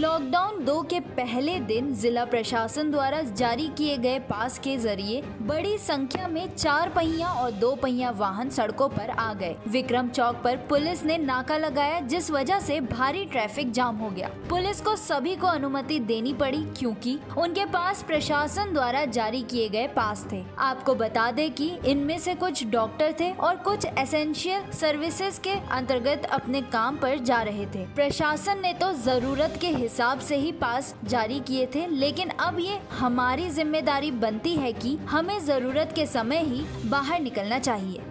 Lockdown 2 के पहले दिन जिला प्रशासन द्वारा जारी किए गए पास के जरिए बड़ी संख्या में 4 पहिया और 2 पहिया वाहन सड़कों पर आ गए। विक्रम चौक पर पुलिस ने नाका लगाया, जिस वजह से भारी ट्रैफिक जाम हो गया। पुलिस को सभी को अनुमति देनी पड़ी क्योंकि उनके पास प्रशासन द्वारा जारी किए गए पास थे। आपको बता दें कि इनमें से कुछ डॉक्टर थे और कुछ एसेंशियल सर्विसेज के अंतर्गत अपने काम पर जा रहे थे। प्रशासन ने तो जरूरत के हिसाब से ही पास जारी किए थे, लेकिन अब ये हमारी जिम्मेदारी बनती है कि हमें जरूरत के समय ही बाहर निकलना चाहिए।